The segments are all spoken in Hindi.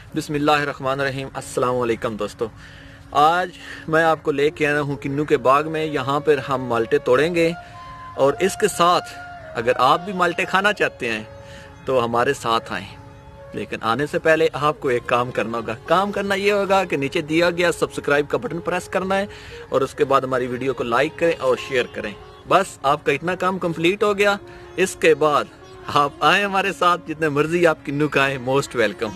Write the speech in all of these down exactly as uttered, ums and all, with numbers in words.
बिस्मिल्लाहिर्रहमानिर्रहीम। अस्सलाम वालेकुम दोस्तों, आज मैं आपको लेके आया हूँ किन्नू के बाग में। यहाँ पर हम माल्टे तोड़ेंगे और इसके साथ अगर आप भी माल्टे खाना चाहते हैं तो हमारे साथ आएँ। लेकिन आने से पहले आपको एक काम करना होगा। काम करना ये होगा कि नीचे दिया गया सब्सक्राइब का बटन प्रेस करना है और उसके बाद हमारी वीडियो को लाइक करें और शेयर करें। बस आपका इतना काम कंप्लीट हो गया। इसके बाद आप आए हमारे साथ, जितने मर्जी आप किन्नू का आए, मोस्ट वेलकम।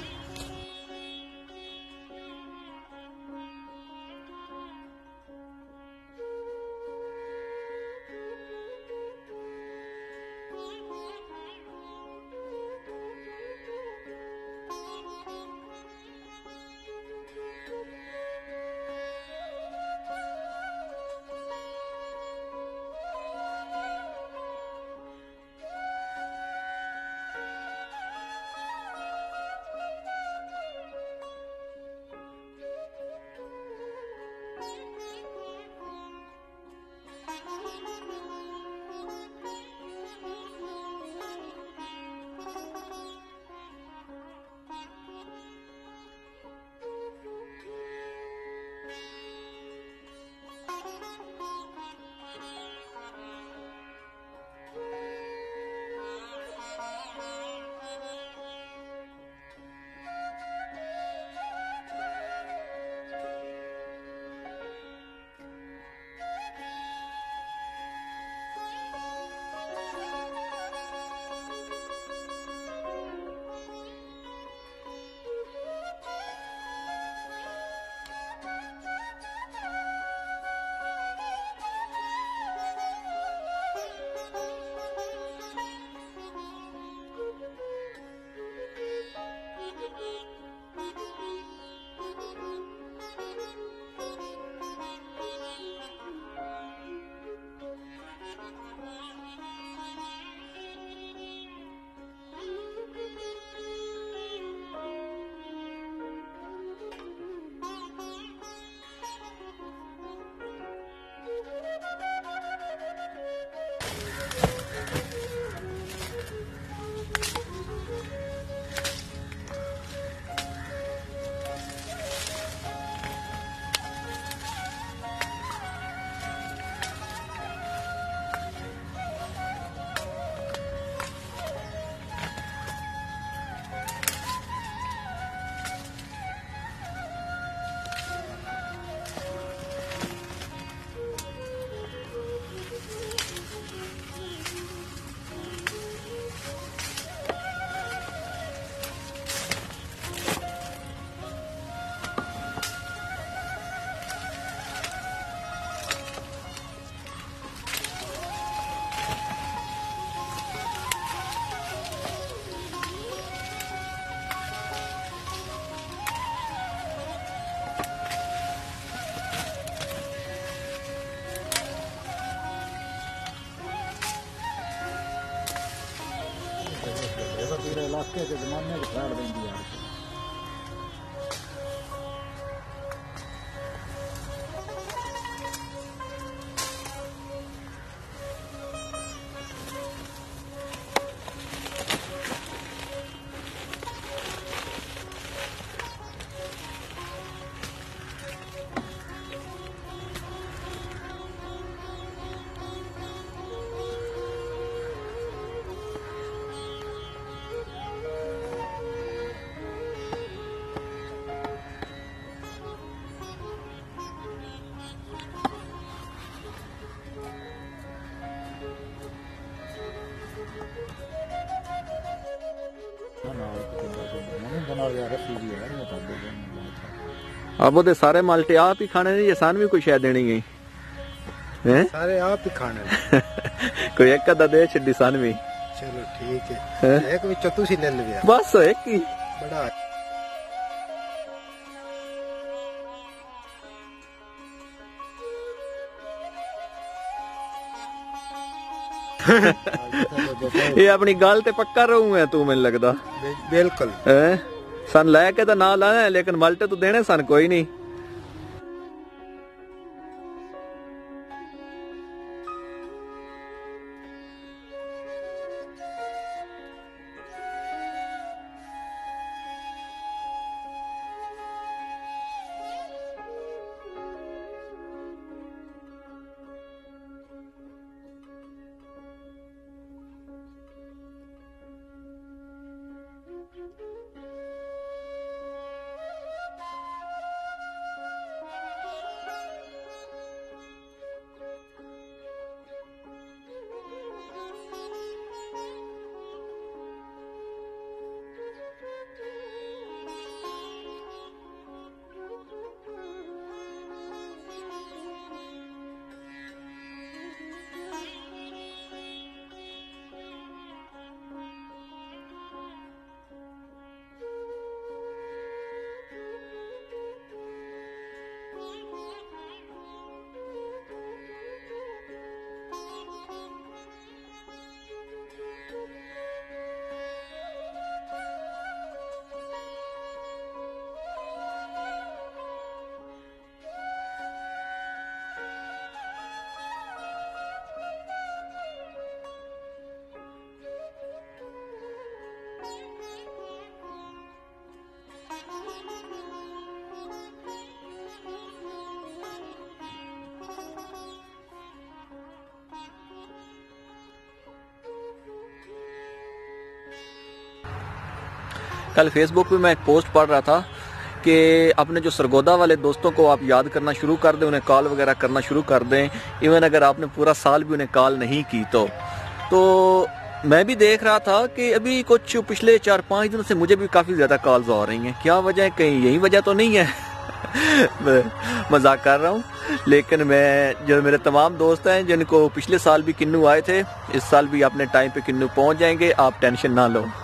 इलाके के जमाने में फाड़ देंगी यार। अब वो सारे माल्टे आप ही खाने नहीं, सान भी कोई शायद देनी गई हैं? सारे आप ही खाने कोई एक अद्धा दे छिड्डी सान भी। चलो ठीक है, है? एक भी चतुसी ले लिया बस एक ही बड़ा। ये अपनी गल ते पक्का रहूं है तू, मैनू लगदा। बिल्कुल है सन लैके तो ना लाना, लेकिन माल्टे तो देने सन कोई नहीं। कल फेसबुक पे मैं एक पोस्ट पढ़ रहा था कि अपने जो सरगोदा वाले दोस्तों को आप याद करना शुरू कर दें, उन्हें कॉल वगैरह करना शुरू कर दें, इवन अगर आपने पूरा साल भी उन्हें कॉल नहीं की तो तो मैं भी देख रहा था कि अभी कुछ पिछले चार पाँच दिनों से मुझे भी काफ़ी ज़्यादा कॉल्स आ रही हैं। क्या वजह है, कहीं यही वजह तो नहीं है? मैं मजाक कर रहा हूँ, लेकिन मैं जो मेरे तमाम दोस्त हैं जिनको पिछले साल भी किन्नू आए थे, इस साल भी अपने टाइम पे किन्नू पहुँच जाएंगे, आप टेंशन ना लो।